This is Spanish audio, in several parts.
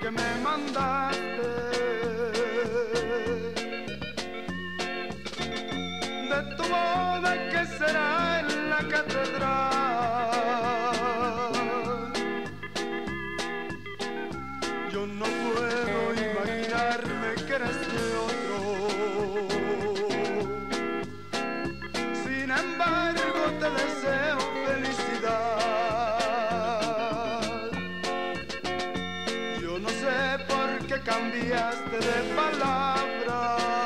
que me mandaste, de tu boda que será en la catedral. Yo no puedo imaginarme que eres de otro, sin embargo te deseo felicidad. Yo no sé por qué cambiaste de palabra,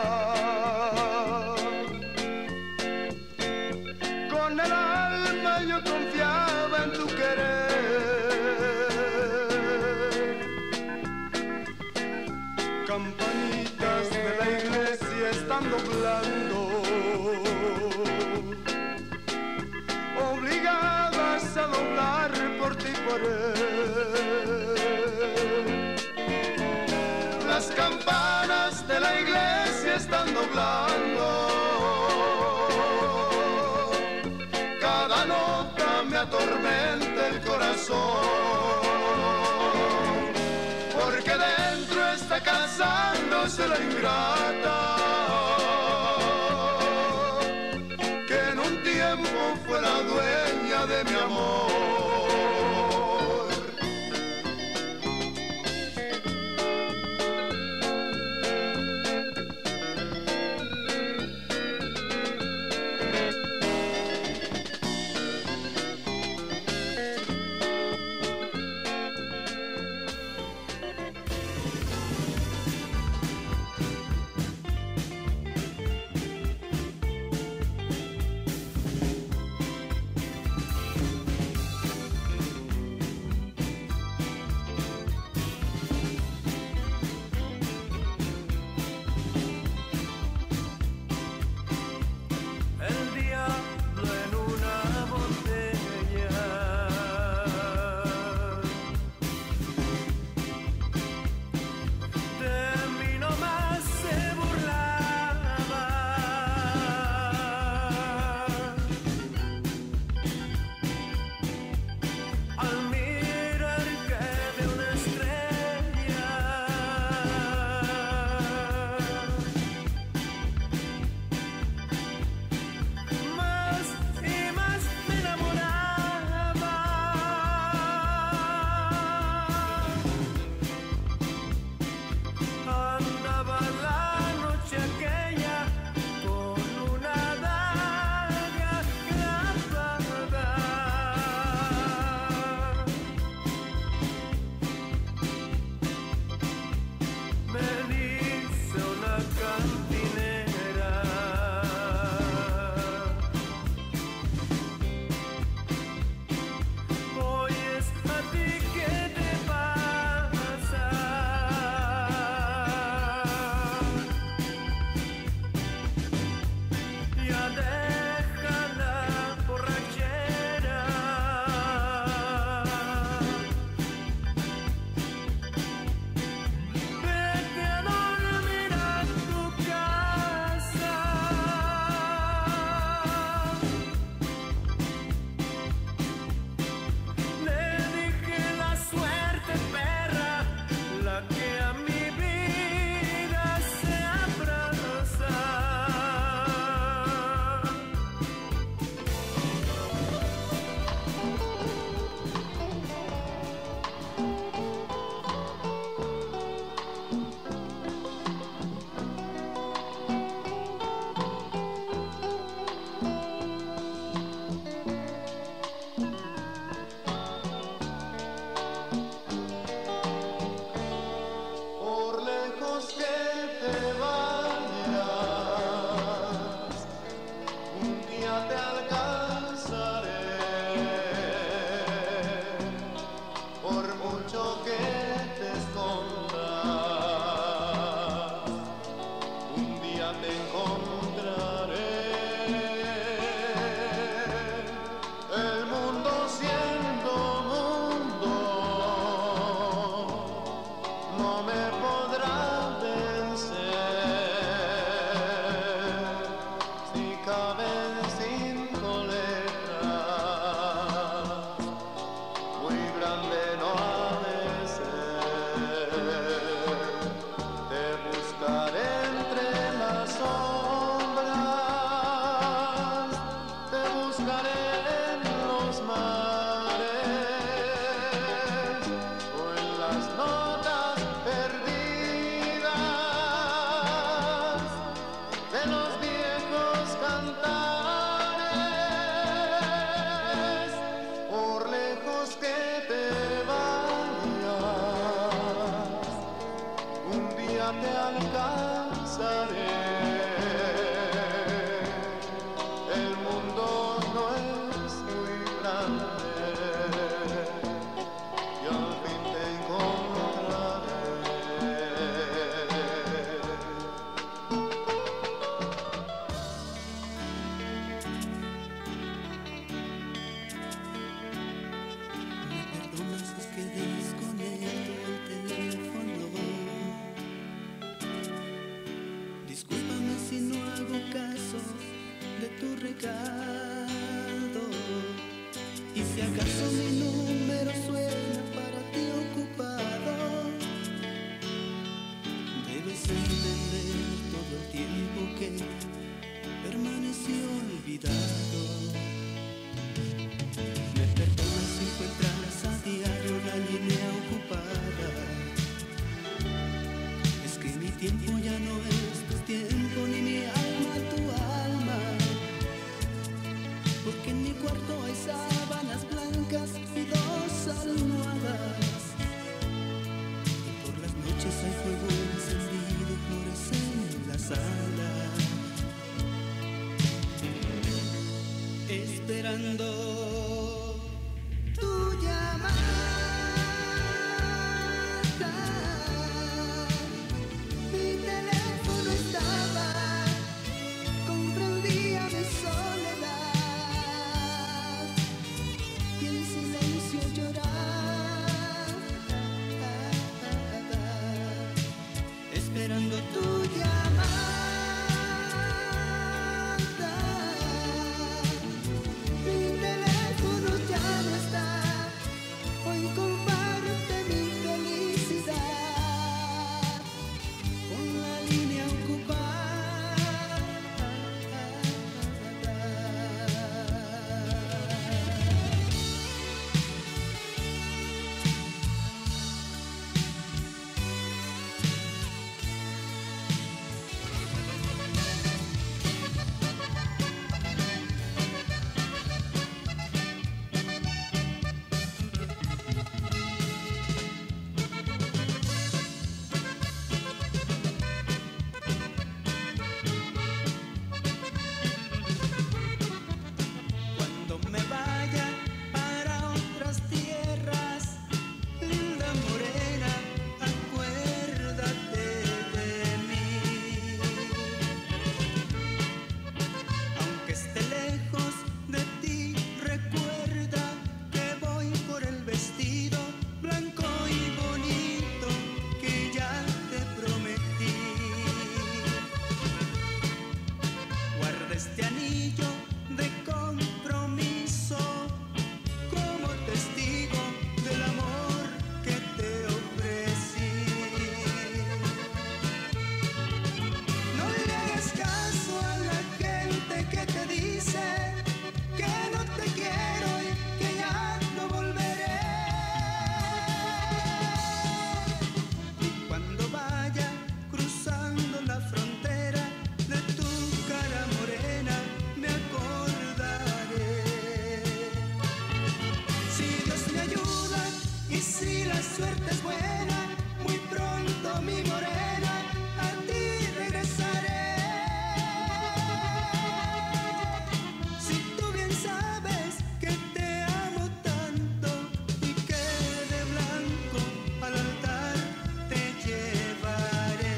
con el alma yo confiaba en tu querer. Campanitas de la iglesia están doblando, obligadas a doblar por ti y por él. Las campanas de la iglesia están doblando, cada nota me atormenta el corazón, porque dentro está casándose la ingrata que en un tiempo fue la dueña de mi amor. grande no ha de ser. si no hago caso de tu recado? Y si acaso mi número suena para ti ocupado, debes entender todo el tiempo que permaneció olvidado. Me perdonas si encuentras a diario la línea ocupada. Es que mi tiempo ya no es tu tiempo, ni mi alma tu alma. Porque en mi cuarto hay sábanas blancas y dos almohadas. Y por las noches hay fuego encendido y flores en la sala. Esperando tu llamada. Mi teléfono estaba, comprendía mi soledad y en silencio llorar, esperando tu llamada. Mi teléfono ya no está, hoy comparte mi felicidad con la línea ocupada. Cuando me vaya para otras tierras, linda morena, acuérdate de mí. Aunque esté lejos de ti, recuerda que voy por el vestido blanco y bonito que ya te prometí. Guarda este anillo de compromiso como testigo del amor que te ofrecí. No le hagas caso a la gente que te dice que no te quiero y que ya no volveré. Y cuando vaya cruzando la frontera, de tu cara morena me acordaré. Si Dios me ayuda y si la suerte es buena, muy pronto mi morena a ti regresaré. Si tú bien sabes que te amo tanto y que de blanco al altar te llevaré.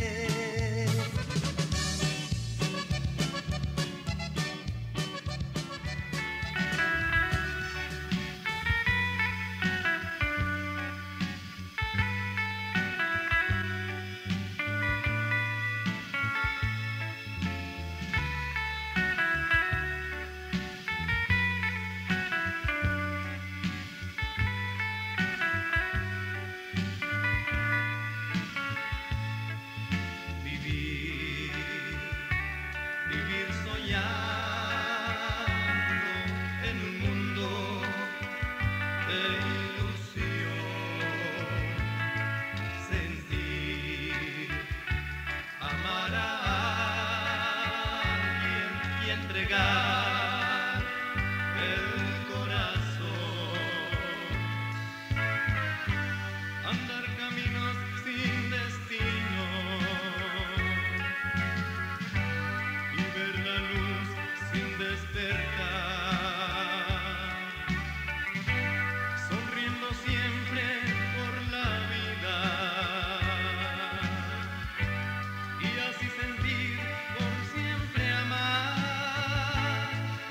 Vivir soñando en un mundo de ilusión, sentir, amar a alguien y entregar el corazón, andar caminos sin destino y ver la luz sin despertar, sonriendo siempre por la vida y así sentir por siempre amar.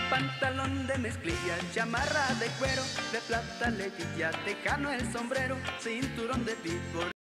Pantalón de mezclilla, chamarra de cuero, de plata levilla, tejano el sombrero, cinturón de tipo